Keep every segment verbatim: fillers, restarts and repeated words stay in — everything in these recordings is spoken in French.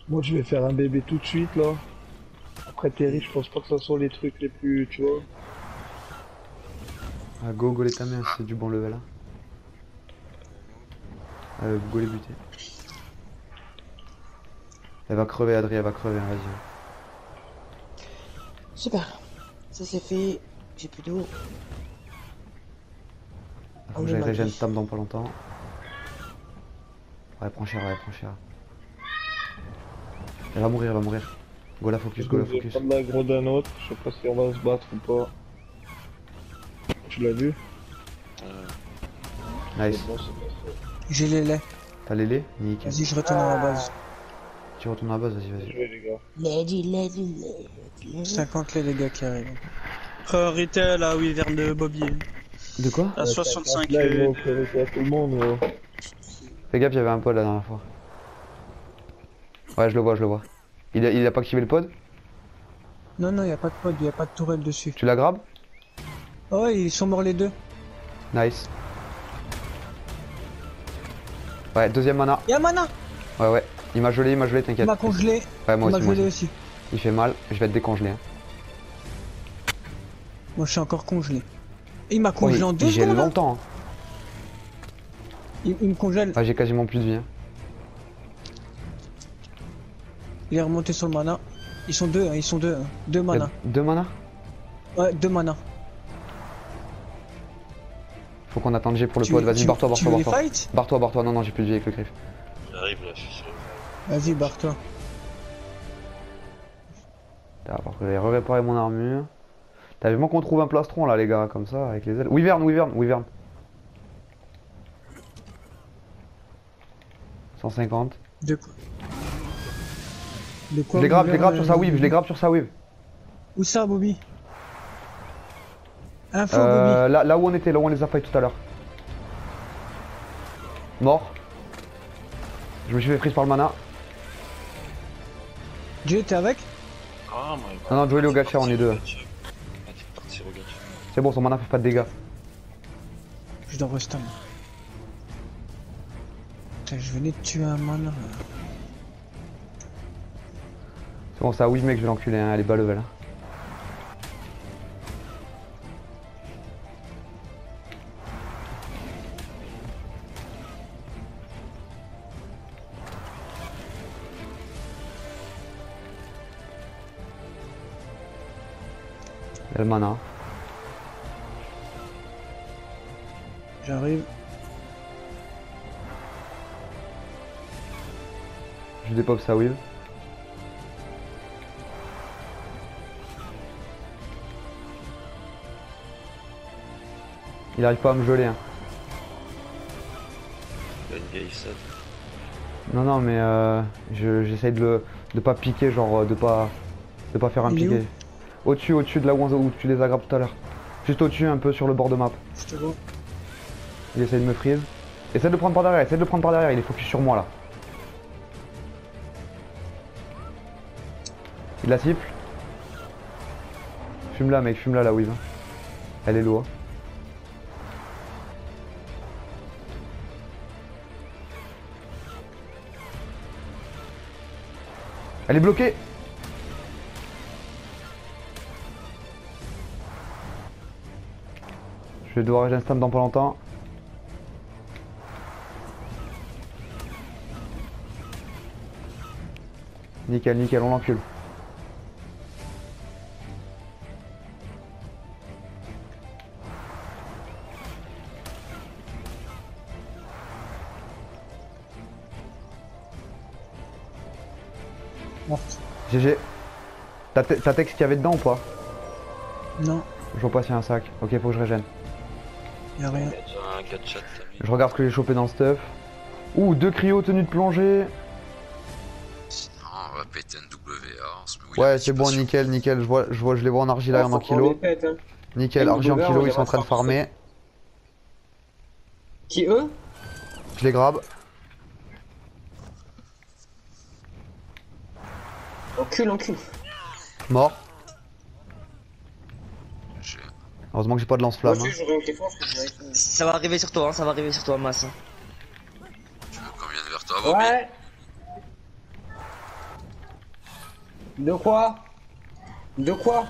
Moi je vais faire un bébé tout de suite là. Après Terry, je pense pas que ça soit les trucs les plus, tu vois. Ah, go, go les ta mère, c'est du bon level là. Euh, go les buter. Elle va crever, Adri, elle va crever, vas-y. Super. Ça c'est fait. J'ai plus d'eau. Faut On que est j'aille régène malgré. Stam dans pas longtemps. Ouais, prends cher, ouais, prends cher. Elle va mourir, elle va mourir. Go la focus, Je go la vais focus. prendre l'aggro d'un autre, je sais pas si on va se battre ou pas. Tu l'as vu? Nice. Bon, c'est bon, J'ai les laits. T'as les laits? Nickel. Vas-y, je retourne à la base. Tu retournes à la base, vas-y, c'est vas-y. joué les gars. Lady, lady, lady. cinquante les dégâts qui arrivent. Priorité à la wyvern de Bobby. De quoi? À Ouais, soixante-cinq. Là, euh, gros, priorité à tout le monde, gros. Fais gaffe, y'avait un pod la dernière fois. Ouais, je le vois, je le vois. Il a, il a pas activé le pod? Non, non, y a pas de pod, y a pas de tourelle dessus. Tu la grabes? Oh, ouais, ils sont morts les deux. Nice. Ouais, deuxième mana. Y'a mana. Ouais, ouais. Il m'a gelé, il m'a gelé, Il t'inquiète. m'a congelé. Ouais, moi Il m'a aussi, moi gelé aussi. aussi. Il fait mal, je vais te décongeler. Hein. Moi, je suis encore congelé. Il m'a congelé Oh, en il, deux il gèle secondes. Là. longtemps. Hein. Il, il me congèle. Ah, j'ai quasiment plus de vie. Hein. Il est remonté sur le mana. Ils sont deux, hein, ils sont deux. Hein. Deux Il y a mana. deux mana? Ouais, deux mana. Faut qu'on attende G pour le Tu- pod. Vas-y, tu- barre-toi, Tu barre-toi, veux les barre-toi. fight? Barre-toi, barre-toi. Non, non, j'ai plus de vie avec le griffe. J'arrive là, je suis sûr. Vas-y, barre-toi. T'as réparer mon armure. T'as vraiment qu'on trouve un plastron là, les gars, comme ça, avec les ailes. Wyvern, Wyvern, Wyvern. cent cinquante. De quoi? De quoi? Je les grabe, je les grabe sur sa Bobby whip, je les grabe sur sa whip. Où ça, Bobby? Info, Euh, Bobby. là, là où on était, là où on les a fight tout à l'heure. Mort. Je me suis fait freeze par le mana. Jay, t'es avec? Ah, my god. Non, non, Joey, le gacha, on est deux. Ah, t'es parti au gacha. C'est bon, son mana fait pas de dégâts. Je dois rester. Putain, je venais de tuer un mana. C'est bon, ça, oui, mec, je vais l'enculer, hein, elle est bas level. Hein. Il y a le mana. J'arrive. Je dépop sa whip. Il arrive pas à me geler. Hein. Il y a une vieille set. Non, non, mais euh, je- j'essaye de le de pas piquer, genre de pas de pas faire un Il est piqué. Au-dessus, au-dessus de là où, on- où tu les as grabés tout à l'heure. Juste au-dessus, un peu sur le bord de map. Je te vois. Il essaye de me freeze. Essaye de le prendre par derrière, essaye de le prendre par derrière, il est focus sur moi là. Il la siffle. Fume là, mec, fume là, la Wiz. Elle est lourde. Elle est bloquée. Je vais devoir régénérer dans pas longtemps. Nickel, nickel, on l'encule. Morte. G G. T'as te- t'as texte qu'il y avait dedans ou pas? Non, Je vois pas s'il y a un sac. Ok, faut que je régène. y'a rien. Il y a déjà un gacha de ta vie. Je regarde ce que j'ai chopé dans le stuff. Ouh, deux cryos tenue de plongée. Sinon, on va péter un W A. On se met où il Ouais, a c'est bon, participation. nickel, nickel. Je vois, je vois, je les vois en argile en kilo. Nickel, Et argile en W A, kilo, on ils sont en les train de rattrape. farmer. Qui eux? Je les grabe. Encule, encule. Mort. J'ai- Heureusement que j'ai pas de Moi lance-flamme. aussi, Hein. j'aurais été fort parce que j'aurais fait- Ça va arriver sur toi, hein, ça va arriver sur toi, masse. Hein. Tu veux qu'on vienne vers toi, Bobby? Ouais. De quoi? De quoi?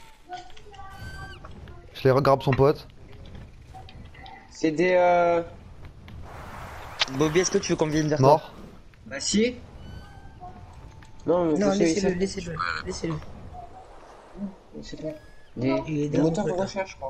Je les regrabe son pote. C'est des euh... Bobby, est-ce que tu veux qu'on vienne vers toi? Mort. Bah si. Non, mais Non, c'est- laissez-le, c'est- laissez-le, laissez-le. c'est pas. Des, Il est des dans moteurs de le- recherche, je crois.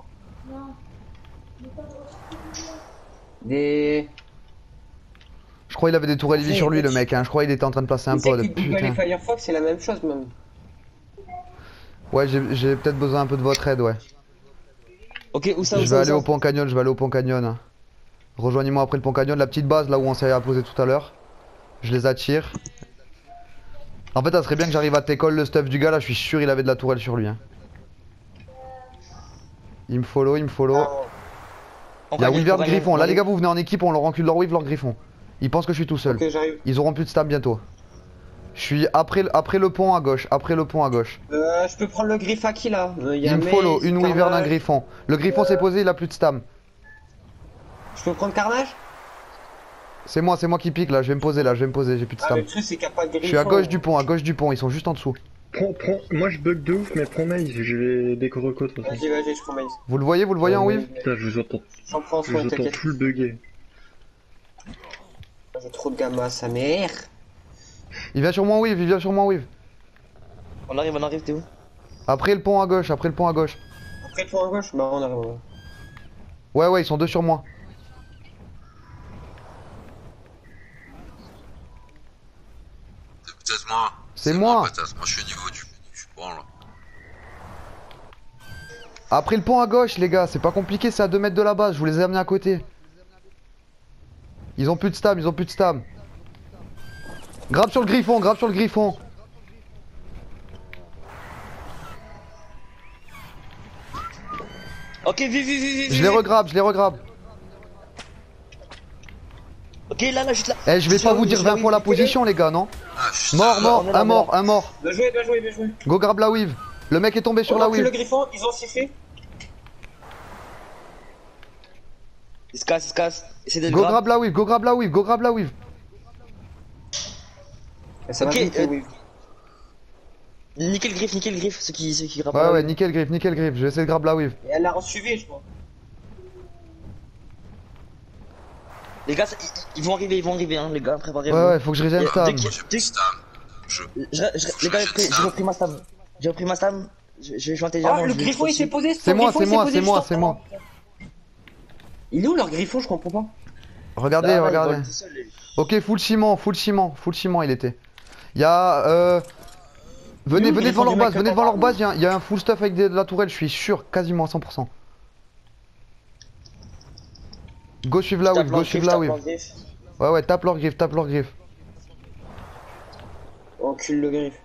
Des... Je crois qu'il avait des tourelles Eevee sur lui le mec, hein. Je crois qu'il était en train de placer un Tu sais pod. que Google et Putain. Firefox, c'est la même chose, même. Ouais, j'ai j'ai peut-être besoin un peu de votre aide, ouais. Ok, où ça, où Je ça, vais où aller ça au pont canyon, je vais aller au pont canyon. Rejoignez-moi après le pont canyon, la petite base là où on s'est posé tout à l'heure. Je les attire. En fait, ça serait bien que j'arrive à t'école le stuff du gars là, je suis sûr il avait de la tourelle sur lui. Hein. Il me follow, il me follow. On Il y a va Wyvern on va Griffon. on Là, va les gars, vous venez en équipe, on leur encule leur wave, leur griffon. Ils pensent que je suis tout seul. Ok, j'arrive. Ils auront plus de stam bientôt. Je suis après, le- après le pont à gauche, après le pont à gauche. Euh, je peux prendre le griffe à qui là? Euh, y a Il me Maze, follow, une Wyvern, un Carnage. griffon. Le griffon s'est posé, il a plus de stam. Je peux prendre Carnage? C'est moi, c'est moi qui pique là, je vais me poser là, je vais me poser, j'ai plus de Ah, stam. le truc, c'est qu'il n'y a pas de griffon. Je suis à gauche du pont, à gauche du pont, ils sont juste en dessous. Prends, prends, moi je bug de ouf, mais prends Maze, je vais décorer de toute façon. Vas-y, vas-y, je prends Maze. Vous le voyez, vous le voyez en wave? Putain, je vous entends, J'en prends je soin, vous entends t'inquiète. full bugué. J'ai trop de gamma, sa mère. Il vient sur moi en wave, il vient sur moi en wave. On arrive, on arrive, t'es où? Après le pont à gauche, après le pont à gauche. Après le point à gauche? Bah, on arrive. ouais. Ouais, ouais, ils sont deux sur moi. C'est peut-être moi. C'est moi. Peut-être. Moi, je suis au niveau du, du pont là. Après le pont à gauche, les gars, c'est pas compliqué, c'est à deux mètres de la base, je vous les ai amenés à côté. Ils ont plus de stam, ils ont plus de stam. Grappe sur le griffon, grappe sur le griffon. Ok, vive, vive, vive, vive. Je les regrabe, je les regrabe. Ok, là, là, juste là. Eh, je vais Sur pas la vous wave, dire sur la vingt fois la wave. position, les gars, non? Ah, je suis Mort, on est mort, là, un on est mort, là. un mort. Bien joué, bien joué, bien joué. Go grab la wave. Le mec est tombé sur On la a pris le wave. griffon, ils ont sifflé. Il se casse, il se casse. Essaye de le Go grab. grab la wave, go grab la wave, go grab la wave. Ça va Ok, vite, euh, oui. Nickel griffe, nickel griffe, ceux qui, ceux qui grappent. Ouais, ouais, nickel griffe, nickel griffe. Je vais essayer de grab la wave. Et elle a suivi, je crois. Les gars, ça- ils, ils vont arriver, ils vont arriver, hein, les gars, préparez-vous. Ouais, ouais, faut que je régène Dès- stam. dès que- Moi, j'ai plus de stam. Je. Je- je- les gars, j'ai repris- j'ai repris ma stam. J'ai repris ma stam. Je, je, je suis Ah, intelligent. le griffon, il s'est posé. C'est son moi, griffon, c'est il s'est moi, posé c'est moi, juste c'est en- moi. Il est où leur griffon? Je comprends pas. Regardez, regardez. Ok, full ciment, full ciment, full ciment il était. Il y a euh... Venez, Il est où, venez le devant griffon leur du base, mec venez que devant t'en leur parles, base, il y, a- il y a un full stuff avec des- de la tourelle, je suis sûr, quasiment à cent pour cent. Go suivre la wave, go suivre la wave. Ouais, ouais, tape leur griffe, tape leur griffe. Encule le griffe.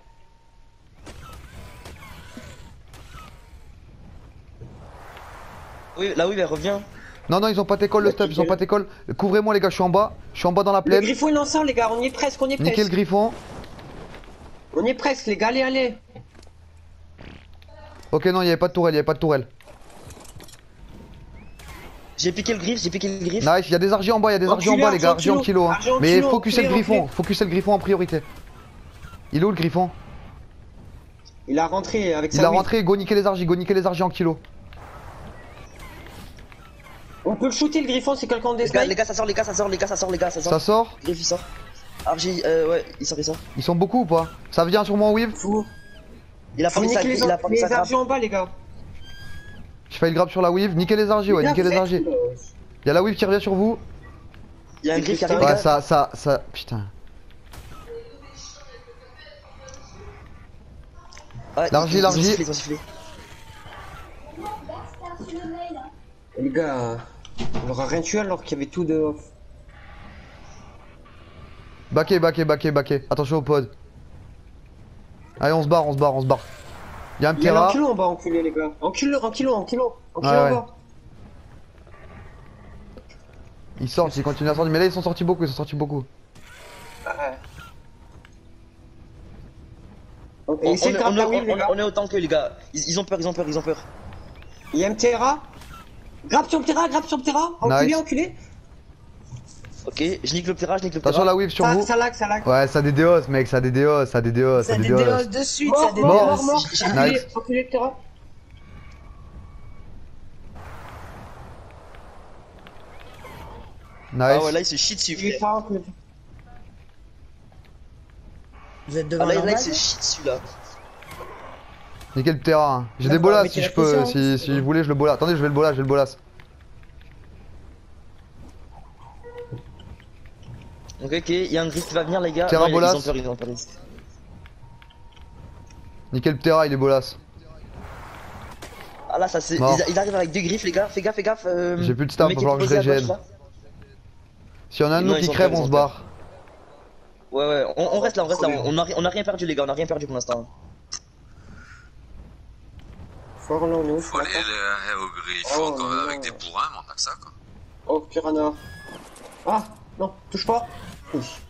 Oui, là, oui, elle revient. Non, non, ils ont pas t'école le stuff, ils ont pas t'école. Couvrez-moi les gars, je suis en bas, je suis en bas dans la Le plaine. griffon, il en sort, les gars. On y est presque, on y est Niquez le presque. griffon. On y est presque, les gars. Allez, allez. Ok, non, il y avait pas de tourelle, il y avait pas de tourelle. J'ai piqué le griffe, j'ai piqué le griffe. Nice, il y a des argils en bas, il y a des argils en Enculé, bas les gars, argent argils en kilo. Hein. argent en Mais kilo, focussez le enculé, griffon, enculé. focussez le griffon en priorité. Il est où le griffon? Il a rentré avec Il sa a wave. rentré, go niquer les argils, go niquer les argils en kilo. On peut le shooter, le griffon, c'est quelqu'un des Les gars, les snipes. gars, ça sort, les gars, ça sort, les gars, ça sort, les gars, ça sort. Ça sort? Griffe, il sort. Argy, euh, ouais, il sort, il sort. Ils sont beaucoup ou pas? Ça vient sur moi en wave? Faut, Il a faut pas mis sa niquer les, il a pas mis les sa grappe. argents en bas, les gars. Je fais le grab sur la wave, niquer les argils, ouais, Les gars, niquer les vous êtes argils. où, là Il y a la wave qui revient sur vous. Il y a un C'est griffe qui putain. arrive, les Ouais, gars. ça, ça, ça, putain. Ouais, L'argy, ils- ils ont l'argy. sifflé, ils ont sifflé. Les gars, on leur a rien tué alors qu'il y avait tout de off. Baqué, baqué, baqué, baqué. Attention au pod. Allez, on se barre, on se barre, on se barre. Il y a un Il y a Terra. un kilo en bas, enculé, les gars. En kilo, en kilo, en kilo. En kilo Ouais, en ouais. bas. Ils sortent, ils continuent à sortir. Mais là, ils sont sortis beaucoup, ils sont sortis beaucoup. Ouais. On, Et on, essaye est- de on, grab la est- wave, les on- gars. on est autant que les gars. Ils, ils ont peur, ils ont peur, ils ont peur. Il y a M T R A. Grappe sur le terrain, grappe sur le terrain. Enculé, Nice. enculé. Ok, je nique le Ptera, je nique le Ptera. Attention la whip sur Ça, vous. ça lag, ça lag. Ouais, ça dédéos, mec, ça dédéos, ça dédéos, ça Ça dédéos. dédéose de suite, ça Mort, dédéose. mort, mort, mort. J'ai- Enculé, Nice. enculé, Ptera. Ah ouais, Nice. là il se shit dessus. Il est frère. pas enculé. Vous êtes Ah devant là, la là il base se shit dessus là. Nickel le terrain. J'ai Là, des on va bolas mettre si la je peux, pression, si, c'est si bon. vous voulez, je le bolas. Attendez, je vais le bolas, je vais le bolas. Ok, ok, il y a un griff qui va venir, les gars. Terra Non, ils- bolas. Ils ont peur, ils ont peur. Nickel Ptera, il est bolas. Ah là, ça c'est. Mort. Ils, ils arrivent avec deux griffes, les gars. Fais gaffe, fais gaffe. Euh... J'ai plus de stamp, le mec il va qui est falloir que je posé à gauche, régène. là. S'il y en a un de Non, nous ils qui sont crève, peur, on ils se ont barre. Ouais, ouais, on, on reste là, on reste là. On, on, a, ri- on a rien perdu, les gars. On a rien perdu pour l'instant. Fort là, on est où? Faut aller euh, au griffe, Oh, quoi, non. avec des bourrins, mais on a que ça, quoi. Oh, Piranha. Ah, non, touche pas. Touche.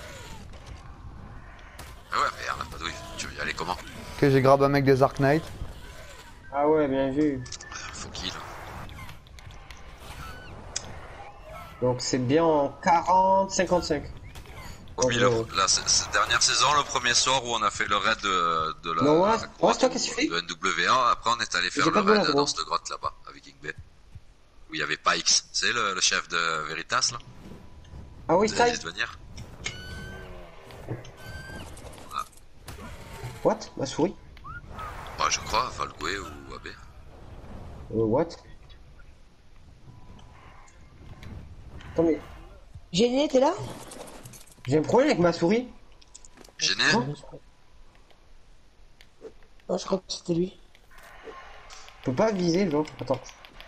Ah ouais, mais on a pas de whiff. Tu veux y aller comment? Ok, j'ai grab un mec des Ark Knight. Ah ouais, bien vu. Faut qu'il. Donc c'est bien en quarante cinquante-cinq. Au milieu, là, c'est- cette dernière saison, le premier soir où on a fait le raid de, de la. Non, ouais, la ouais, c'est toi qui as suivi. de N W A, après on est allé faire J'ai le pas de raid bol, gros. dans cette grotte là-bas, à Viking Bay. Où il y avait Pikes, c'est le, le chef de Veritas là. Ah oui, Vous avez Style. dit de venir. What? Ma souris? Bah, je crois, Valgoué ou A B. Euh, what? Attends, mais Génie, t'es là? j'ai un problème avec ma souris. Gêné? Non, je crois que c'était lui. Je peux pas viser, genre. Attends.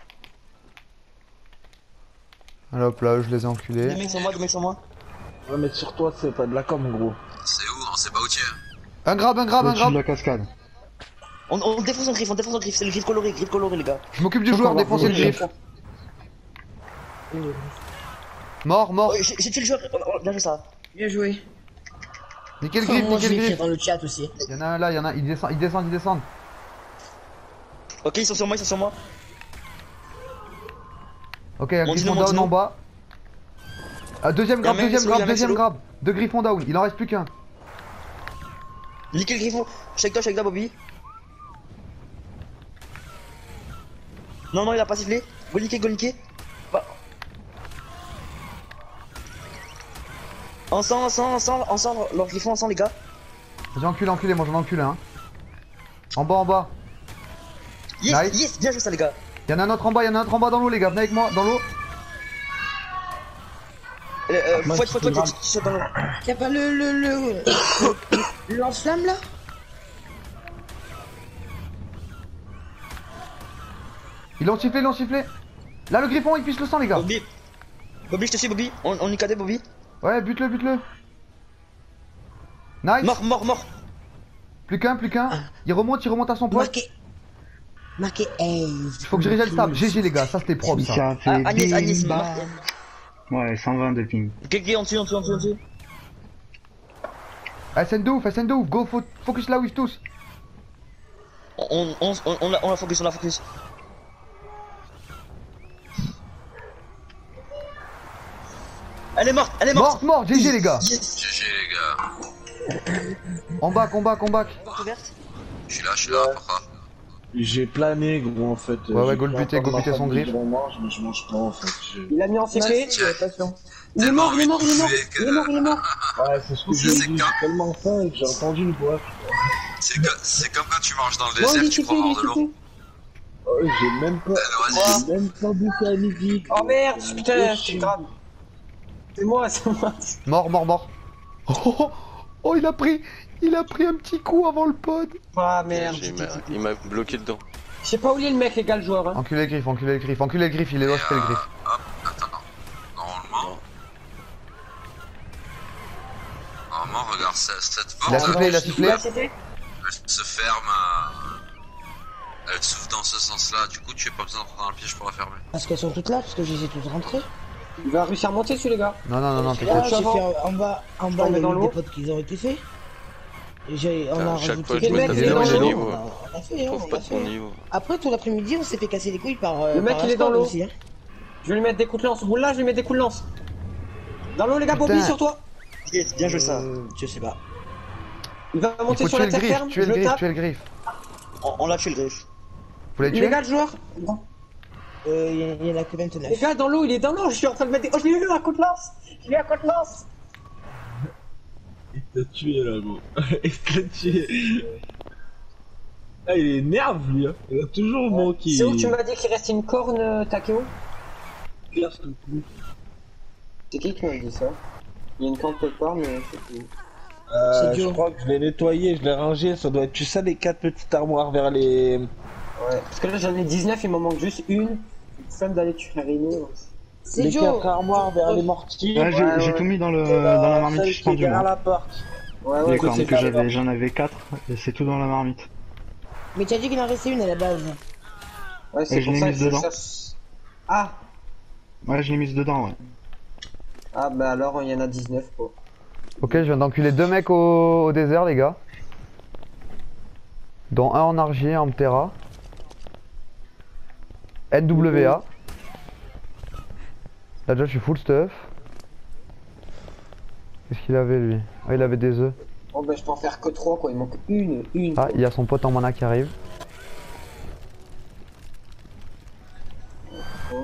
Alors hop là, je les ai Deux enculés. mecs sur moi, deux mecs sur moi. Ouais, mais sur toi, c'est pas de la com, gros. C'est où? On sait pas où tu es. Un grab, un grab, un Au-dessus de grab. la cascade. On, on défonce un griffe, on défonce un griffe. C'est le griffe coloré, griffe coloré, les gars. Je m'occupe du joueur, défoncer le griffe. Mort, mort. Oh, J'ai j'ai tué le joueur. Oh, oh, bien joué ça. Bien joué. Nickel Oh, griffe, moi, je nickel vais écrire griffe. dans le chat aussi. Il y en a un là, il y en a un. Ils descendent, ils descendent, ils descendent. Ok, ils sont sur moi, ils sont sur moi. Ok, un Mon griffon dino, mon down dino. en bas. Ah, deuxième Y'a un grab, mec deuxième solo, y'a un grab, mec deuxième solo. grab. Deux griffons down, il en reste plus qu'un. Nickel griffon. Shake toi, shake toi, Bobby. Non, non, il a pas sifflé. Go niquer, go niquer. Bah. Ensemble, ensemble, ensemble, ensemble, leur griffon ensemble, les gars. J'ai enculé, enculé, moi j'en encule un. En bas, en bas. Yes, Nice. yes, bien joué ça, les gars. Il y en a un autre en bas, il y en a un autre en bas dans l'eau, les gars. Venez avec moi, dans l'eau. Euh, euh, Moi, fouette, je fouette, suis fouette, grave. tu sautes dans l'eau. Y'a pas le. le. le. le lance-flamme là? Ils l'ont sifflé, ils l'ont sifflé. Là, le griffon, il pisse le sang, les gars. Bobby. Bobby, je te suis, Bobby. On, on y cadé, Bobby. Ouais, bute-le, bute-le. Nice. Mort, mort, mort. Plus qu'un, plus qu'un. Il remonte, il remonte à son poste. Marqué. Marqué Ace. Il faut que je régèle le stab. G G, les gars, ça c'était propre, ça. Ça fait Ah, Agnès, Agnès, bim, mort. bam. Ouais, cent vingt de ping. Ok, ok, en dessous, en dessous, en dessous, en dessous. S N de ouf, S N de ouf. Go, fo- focus là, with tous. On, on, on, on, la, on la focus, on la focus. Elle est morte, elle est morte. Mort, mort, G G, les gars. Yes. G G les gars. En bas, combat, combat. Porte ouverte. Je suis là, je suis là, papa. J'ai plané, gros, en fait. Ouais, ouais, J'ai go le pris buter, encore go ma buter son famille griffe. devant moi, je- mais je mange pas, en fait. j'ai- Il a mis en C P. Tiens. Il est mort, il est mort, il est mort. Il est mort, il est mort. Ouais, c'est ce que C'est j'ai c'est dit, quand- j'ai tellement faim que j'ai entendu une voix. C'est que- c'est comme quand tu marches dans le Non, il désert, est tu C prends P, il hors est de C l'eau. P. Oh, j'ai même pas, vas-y. j'ai même pas bouffé à midi. Oh merde, putain, Oh, c'est grave. C'est moi, c'est moi. Mort, mort, mort. Oh, oh, oh, il a pris. Il a pris un petit coup avant le pod. Ah merde. Il m'a- Il m'a bloqué dedans. Je sais pas où il est le mec, les gars, le joueur. Hein. Enculé le griffe, enculé le griffe, enculé le griffe, il est loin, je fais le griffe. Hop, attends. Normalement. Normalement, regarde cette, cette Il a porte. sifflé, il a sifflé. Elle se ferme. euh, Elle s'ouvre dans ce sens-là. Du coup, tu n'as pas besoin d'entrer dans le piège pour la fermer. Parce qu'elles sont toutes là, parce que je les ai toutes rentrées. Il va réussir à monter dessus, les gars. Non, non, non, non, Là, t'inquiète. j'ai avant. fait en bas, en bas, tombe il y a dans eu l'eau. des potes qui ont été faits. Et j'ai, on Putain, a chaque rajouté fois, des je mec, me il est tape dans pas de l'eau. niveau. On a fait, Je hein, trouve on pas a de fait. ton niveau. Après, tout l'après-midi, on s'est fait casser les couilles par. euh, Le mec, par il est dans Aston l'eau. aussi, hein. Je vais lui mettre des coups de lance. Boule là, je vais lui mettre des coups de lance. Dans l'eau les gars, Putain. Bobby sur toi. Yes, bien joué ça. Je sais pas. Il va Il monter faut sur tuer la le terre griffe, ferme, tuer je le le griffe, tape. tuer le griffe. On, on l'a tué le griffe. Vous l'avez Les tué? gars, le joueur. Euh, il y, en- il y en a que Les vingt-neuf. gars, dans l'eau, il est dans l'eau, je suis en train de mettre des... Oh, je l'ai eu à côte lance. Je l'ai à côte lance. Il t'a tué là, gros. Il t'a tué. Ah, il énerve lui, hein. Il a toujours manqué. C'est où que tu m'as dit qu'il restait une corne, euh, Takeo? Pierce tout coup. C'est qui qui m'a dit ça? Il y a une corne quelque part, mais c'est tout. Euh, C'est je Joe. crois que je l'ai nettoyé, je l'ai rangé, ça doit être, tu sais, les quatre petites armoires vers les... Ouais, parce que là j'en ai dix-neuf, il m'en manque juste une. Flemme d'aller tuer la réunion. C'est Les Joe. quatre armoires vers les mortiers. Ouais, j'ai Ouais, j'ai ouais. tout mis dans, le, Et dans la la marmite celle qui est suspendue. derrière moi. la porte. Ouais, Les ouais, cornes c'est que pas j'avais, grave. j'en avais quatre et c'est tout dans la marmite. Mais tu as dit qu'il en restait une à la base. Ouais, c'est Et je pour l'ai ça mise que je dedans. cherche. Ah! Ouais, je l'ai mise dedans, ouais. Ah, bah alors il y en a dix-neuf quoi. Ok, je viens d'enculer deux mecs au... au désert, les gars. Dont un en argile, un en Ptera. N W A. Là déjà je suis full stuff. Qu'est-ce qu'il avait lui? Ah, il avait des œufs. Oh, bah je peux en faire que trois quoi, il manque une, une. Ah, quoi. il y a son pote en mana qui arrive. Ouais.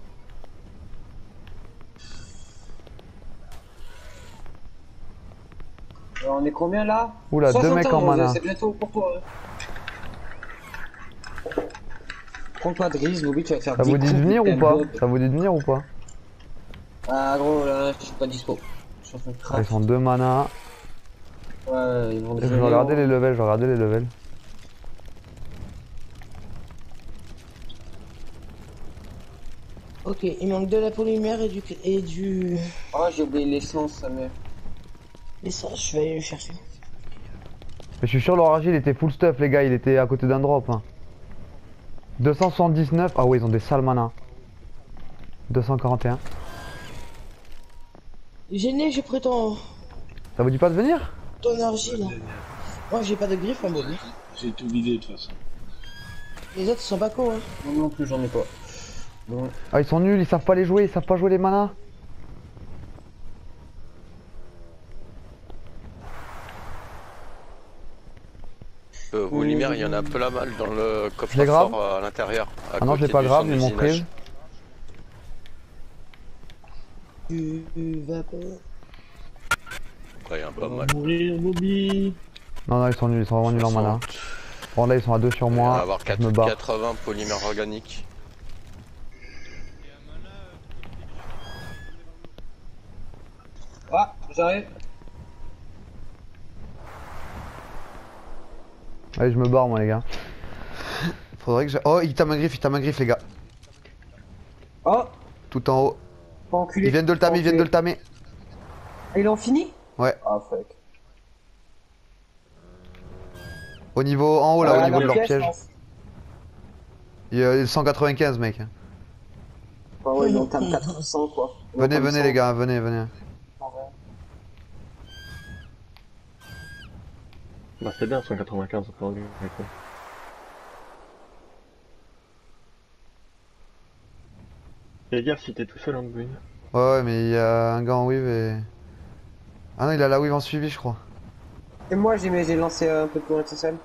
Alors, on est combien là? Oula, deux soixante mecs en ans, mana. c'est bientôt pour toi. hein. Prends-toi Driz, Bobby, tu vas te faire Ça vous des dit de coups, venir putain ou de pas? Bob. Ça vous dit de venir ou pas? Ah gros, là, je suis pas dispo. Je suis en train de Ah, ils craquer. sont deux mana. Ouais, ils vont Je vais devenir- regarder les levels, je vais regarder les levels. Ok, il manque de la polymère et du... et du... Oh, j'ai oublié l'essence, sa mère. Et ça, je vais aller le chercher. Mais je suis sûr leur argile était full stuff les gars, il était à côté d'un drop. Hein. deux cent soixante-dix-neuf, ah ouais ils ont des sales mana. deux cent quarante et un. Gêné, j'ai pris ton... Ça vous dit pas de venir? ton argile. Moi, j'ai pas de griffe en Bobby. J'ai tout vidé de toute façon. Les autres, ils sont pas cons, hein. Non, non plus, j'en ai pas. Bon. Ah ils sont nuls, ils savent pas les jouer, ils savent pas jouer les manas. Euh, vos lumières, il y en a un peu la malle dans le Je coffre l'ai grave. fort euh, à l'intérieur. à Ah non je l'ai côté pas du grave, centre ils m'ont d'usinage. prise. Tu vas pas... Ouais, il y a un pas mal. Mourir, Bobby. Non non ils sont nuls, ils sont vraiment nuls en mana. Bon là ils sont à deux sur On va moi, avoir je me barre. quatre-vingts polymères organiques. Ah, j'arrive. Allez je me barre moi les gars. Faudrait que j'ai... Oh il tame un griffe, il tame un griffe les gars. Oh, Tout en haut. pas enculé. Ils viennent de le tamer, ils viennent de le tamer. Ah, ils l'ont fini? Ouais. Ah, fuck. Au niveau, en haut là, Ah, au niveau de leur leur pièce, piège. non. Il y a cent quatre-vingt-quinze mec. Ah ouais, ils ont tape quatre cents quoi. Ils ont Venez, tape venez cent. les gars, venez, venez. Ah ouais. Bah c'est bien cent quatre-vingt-quinze encore du coup. Fais gaffe si t'es tout seul en Bobby. Ouais, ouais, mais il y a un gars en weave et... Ah non, il a la weave en suivi, je crois. Et moi j'ai mais j'ai lancé un peu plus loin tout seul.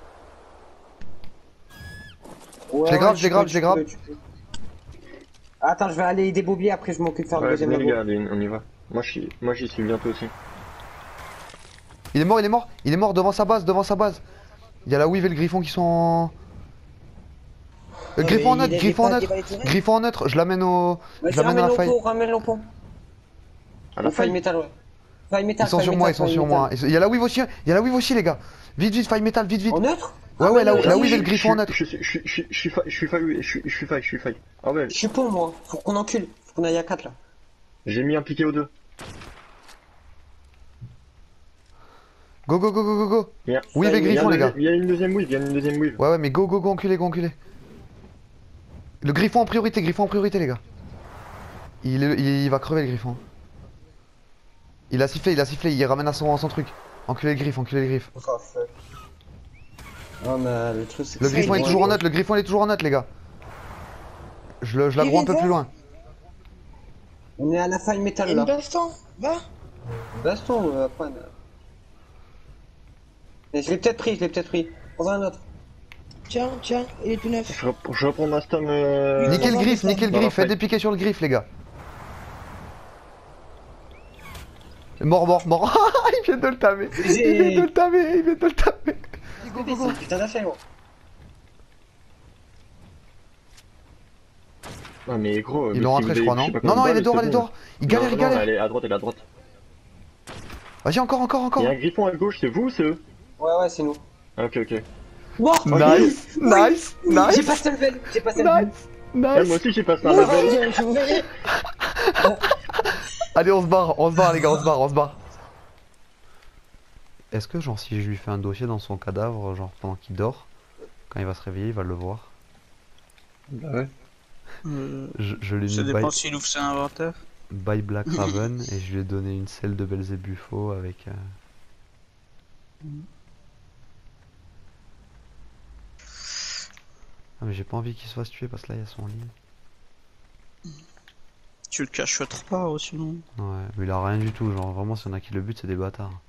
Ouais, Je les grappe, ouais, je les tu grappe, peux, je les tu grappe. peux, tu peux. Attends, je vais aller aider Bobby, après je m'occupe de faire le Ouais, deuxième venez les level. gars, allez, on y va. Moi je suis, moi j'y suis bientôt aussi. Il est mort, il est mort, il est mort devant sa base, devant sa base. Il y a la weave et le griffon qui sont en... Euh, Ouais, griffon en mais il neutre, avait griffon en pas neutre, déballé tout griffon en neutre, je l'amène au... Je Vas-y, l'amène à ramène la le faille. pont, ramène le pont. À la Ou faille faille. métal, ouais. Faille métal, Ils sont faille sur métal, moi, ils sont faille sur métal. moi. Il y a la weave aussi, il y a la weave aussi les gars. Vite, vite, faille métal, vite, vite. En neutre? Ouais, ouais, la, mais la vas-y, weave et le Je griffon en suis, neutre. je suis, je suis, je suis, je suis faille, je suis faille, je suis, je suis faille, je suis faille. Ah ouais, Je suis pont moi, faut qu'on encule, faut qu'on aille à quatre là. j'ai mis un piqué aux deux. Go, go, go, go, go, go. Il y a- Oui, les il y a griffons, un les deuxi- gars. Il y a une deuxième wave, il y a une deuxième wave. Ouais, ouais, mais go, go, go, enculé, go, enculé. Le griffon en priorité, griffon en priorité, les gars. Il, est- il, il va crever le griffon. Il a sifflé, il a sifflé, il ramène à son, à son truc. Enculé le griffe, enculé le griffe. Oh fuck. Oh mais le truc c'est que Le ça, griffon ils est vont- toujours en note, le griffon il est toujours en note, les gars. Je le- je l'aggro un peu plus loin. On est à la faille métal Une là. baston, va. Baston, euh, après. Mais je l'ai peut-être pris, je l'ai peut-être pris. Prends un autre. Tiens, tiens, il est tout neuf. Je, rep- je reprends ma stam. Euh... Niquez le va, griffe, va, niquez le va, griffe, va, faites des piquets sur le griffe, les gars. Mort, mort, mort. Il vient de le tamer. Il vient de le tamer, il vient de le tamer. Go, go, go. Putain d'affaire, gros. Ah, mais gros. Ils mais l'ont si rentré, vous je crois, avez- non sais pas Non, combien non, de il est balles, dehors, c'est il est bon. dehors. Il galère, Non, il non, galère. Elle est à droite, elle est à droite. Vas-y, encore, encore, encore. Il y a un griffon à gauche, c'est vous ou c'est eux? Ouais, ouais, c'est nous. Ah, ok, ok. Mort. Nice, nice, J'ai nice, passé le level, j'ai passé le level. nice, Ah, moi nice. aussi j'ai passé un Oh, level. Dieu, je vous verrai. Allez, on se barre, on se barre, les gars, on se barre, on se barre. Est-ce que, genre, si je lui fais un dossier dans son cadavre, genre pendant qu'il dort, quand il va se réveiller, il va le voir? Bah ouais. Euh, Je, je lui ai ça mis dépend by, s'il ouvre son inventaire. by Black Raven et je lui ai donné une selle de Belzébuthos avec. Euh... Ah, mais j'ai pas envie qu'il se fasse tuer parce que là, il y a son lit. Tu le caches pas, sinon. Ouais, mais il a rien du tout, genre vraiment, s'il y en a qui le butent, c'est des bâtards.